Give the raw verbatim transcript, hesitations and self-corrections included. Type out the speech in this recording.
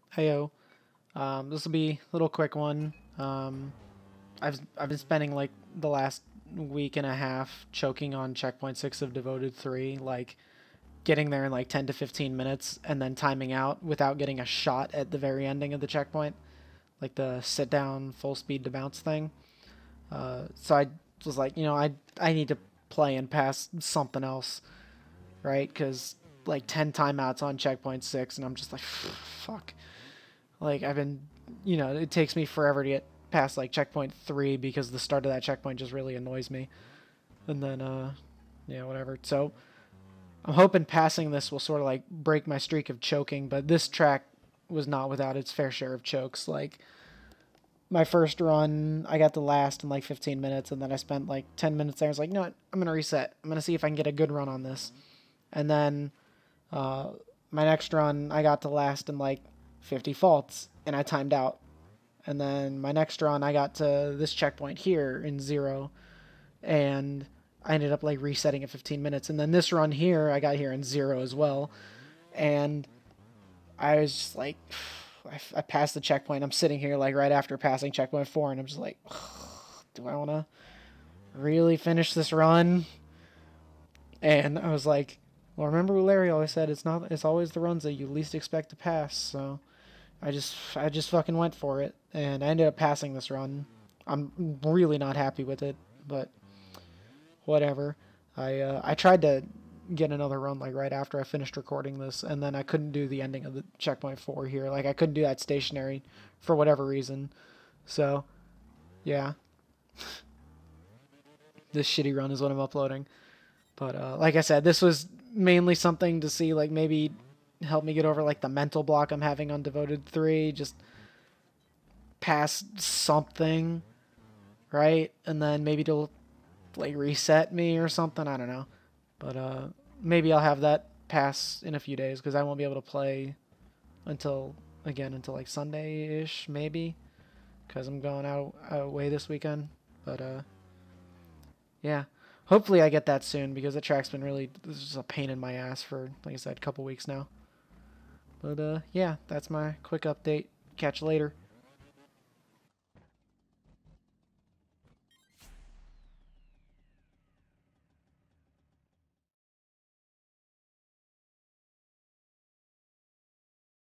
Heyo. Um, this will be a little quick one. Um, I've I've been spending like the last week and a half choking on checkpoint six of Devoted three, like getting there in like ten to fifteen minutes and then timing out without getting a shot at the very ending of the checkpoint, like the sit down full speed to bounce thing. Uh, so I was like, you know, I I need to play and pass something else, right? Because like ten timeouts on checkpoint six, and I'm just like, fuck. Like I've been, you know, it takes me forever to get past like checkpoint three because the start of that checkpoint just really annoys me. And then, uh, yeah, whatever. So I'm hoping passing this will sort of like break my streak of choking, but this track was not without its fair share of chokes. Like my first run, I got the last in like fifteen minutes, and then I spent like ten minutes there. I was like, no, I'm gonna reset. I'm gonna see if I can get a good run on this. And then uh, my next run, I got to last in like fifty faults, and I timed out. And then my next run, I got to this checkpoint here in zero, and I ended up like resetting at fifteen minutes. And then this run here, I got here in zero as well, and I was just like, I, I passed the checkpoint. I'm sitting here like right after passing checkpoint four, and I'm just like, do I want to really finish this run? And I was like, well, remember what Larry always said, it's not, it's always the runs that you least expect to pass. So I just, I just fucking went for it, and I ended up passing this run. I'm really not happy with it, but whatever. I, uh, I tried to get another run like right after I finished recording this, and then I couldn't do the ending of the checkpoint four here. Like I couldn't do that stationary for whatever reason. So, yeah, this shitty run is what I'm uploading. But uh, like I said, this was mainly something to see, like maybe help me get over like the mental block I'm having on Devoted three. Just pass something, right? And then maybe to like reset me or something. I don't know. But uh, maybe I'll have that pass in a few days because I won't be able to play until again until like Sunday-ish maybe because I'm going out, out away this weekend. But uh, yeah, hopefully I get that soon because the track's been really this is a pain in my ass for like I said a couple weeks now. But uh, yeah, that's my quick update. Catch you later.